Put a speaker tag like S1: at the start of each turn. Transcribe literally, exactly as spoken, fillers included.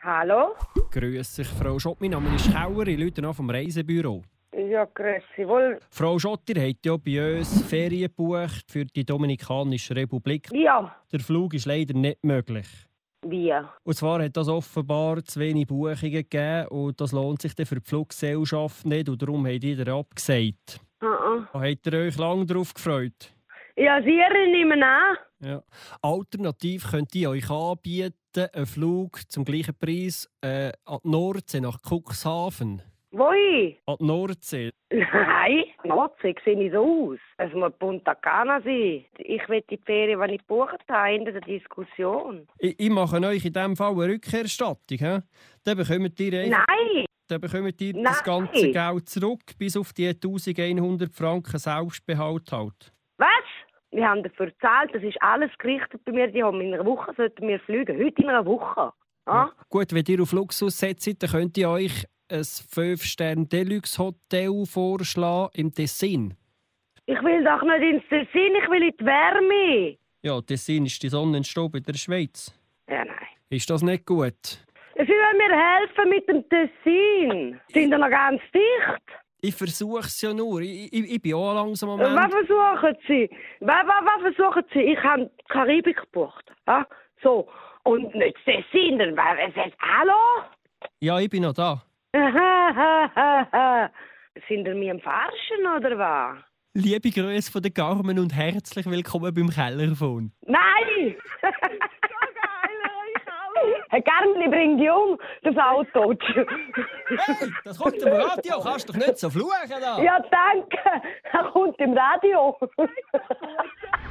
S1: Hallo?
S2: Grüß dich, Frau Schott. Mein Name ist Kauer, ich rufe an vom Reisebüro.
S1: Ja, grüezi wohl.
S2: Frau Schott, ihr habt ja bei uns Ferien gebucht für die Dominikanische Republik.
S1: Ja.
S2: Der Flug ist leider nicht möglich.
S1: Wie?
S2: Und zwar hat das offenbar zu wenig Buchungen gegeben und das lohnt sich dann für die Fluggesellschaft nicht und darum habt ihr abgesagt.
S1: Uh-uh.
S2: Habt ihr euch lange darauf gefreut?
S1: Ja, Sie nehmen an.
S2: Ja. Alternativ könnt ihr euch anbieten, einen Flug zum gleichen Preis äh, an die Nordsee nach Cuxhaven.
S1: Wohin?
S2: An die Nordsee.
S1: Nein, Nordsee sehe nicht so aus. Es muss Punta Cana sein. Ich will die Ferien, die ich gebucht habe, in der Diskussion.
S2: Ich, ich mache euch in diesem Fall eine Rückkehrerstattung. He? Dann bekommt ihr, einfach,
S1: Nein!
S2: dann bekommt ihr
S1: Nein.
S2: das ganze Geld zurück, bis auf die eintausendeinhundert Franken Selbstbehalt halt.
S1: Was? Wir haben dafür gezahlt, das ist alles gerichtet bei mir. Die haben in einer Woche sollten wir fliegen. Heute in einer Woche. Ah?
S2: Ja. Gut, wenn ihr auf Luxus setzt, dann könnt ihr euch ein fünf Sterne Deluxe Hotel vorschlagen im Tessin.
S1: Ich will doch nicht ins Tessin, ich will in die Wärme.
S2: Ja, Tessin ist die Sonnenstaub in der Schweiz.
S1: Ja, nein.
S2: Ist das nicht gut?
S1: Sie wollen mir helfen mit dem Tessin. Sind ihr noch ganz dicht?
S2: Ich versuche es ja nur. Ich, ich, ich bin auch langsam am Ende.
S1: Was versuchen Sie? Was, was, was versuchen Sie? Ich habe die Karibik gebucht. Ja? So. Und nicht das Tessin. Dann war es jetzt Hallo?
S2: Ja, ich bin noch da.
S1: Sind ihr mir am Verarschen oder was?
S2: Liebe Grüße von der Carmen und herzlich willkommen beim Kellerfon.
S1: Nein! Herr Carmen, bring die um, das Auto.
S2: Hey, das kommt im Radio, kannst doch nicht so fluchen da.
S1: Ja, danke. Er kommt im Radio.